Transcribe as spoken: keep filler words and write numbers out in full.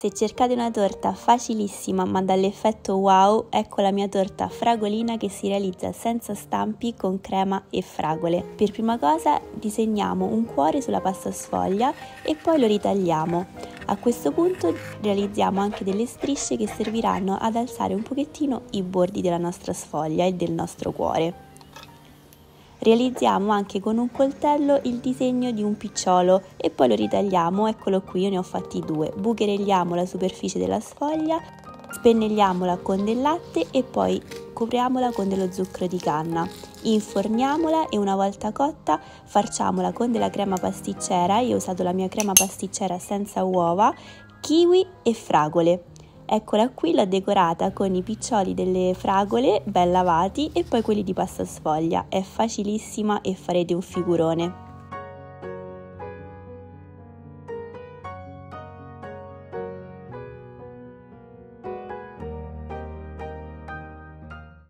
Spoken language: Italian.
Se cercate una torta facilissima ma dall'effetto wow, ecco la mia torta fragolina che si realizza senza stampi con crema e fragole. Per prima cosa disegniamo un cuore sulla pasta sfoglia e poi lo ritagliamo. A questo punto realizziamo anche delle strisce che serviranno ad alzare un pochettino i bordi della nostra sfoglia e del nostro cuore. Realizziamo anche con un coltello il disegno di un picciolo e poi lo ritagliamo, eccolo qui, io ne ho fatti due. Bucherelliamo la superficie della sfoglia, spennelliamola con del latte e poi copriamola con dello zucchero di canna. Inforniamola e una volta cotta farciamola con della crema pasticcera, io ho usato la mia crema pasticcera senza uova, kiwi e fragole. Eccola qui, l'ho decorata con i piccioli delle fragole ben lavati e poi quelli di pasta sfoglia. È facilissima e farete un figurone.